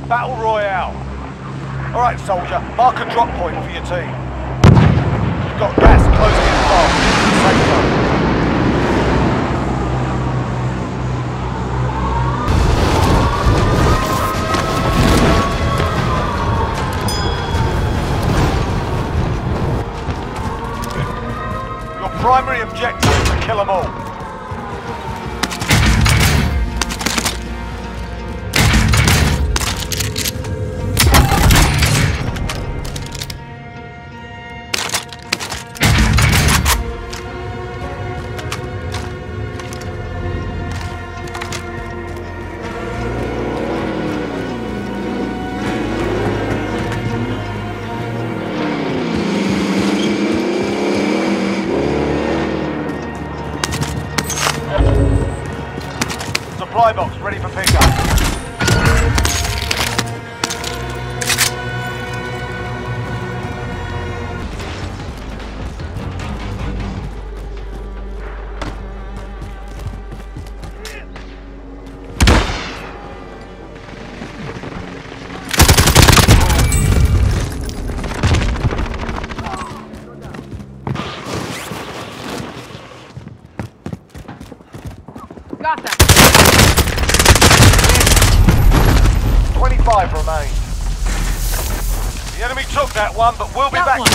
Battle Royale. Alright, soldier, mark a drop point for your team. You've got gas closing in fast. Safe zone. Primary objective is to kill them all. Supply box ready for pickup. Got that. 25 remain. The enemy took that one, but we'll be back.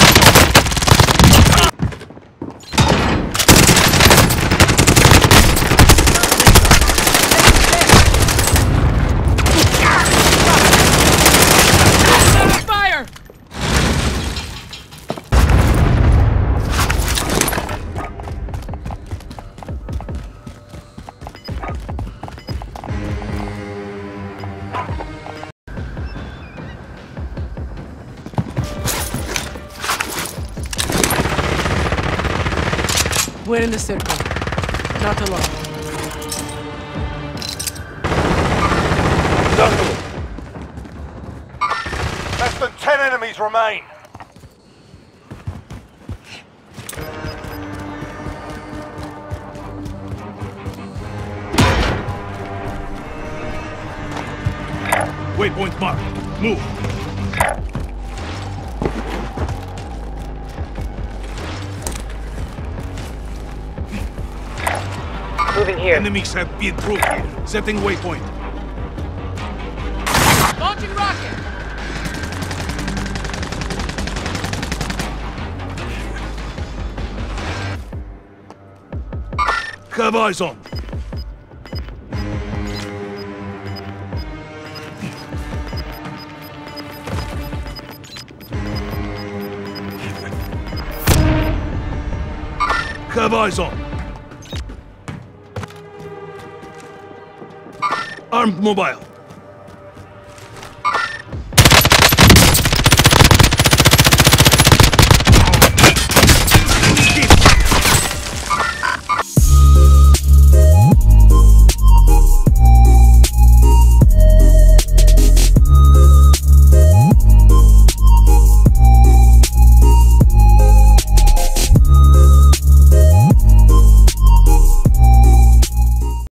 Fire! We're in the circle. Not alone. Less than 10 enemies remain. Waypoint marked. Move. Moving here. Enemies have been through here. Setting waypoint. Launching rocket! Have eyes on. Have eyes on. Armed mobile.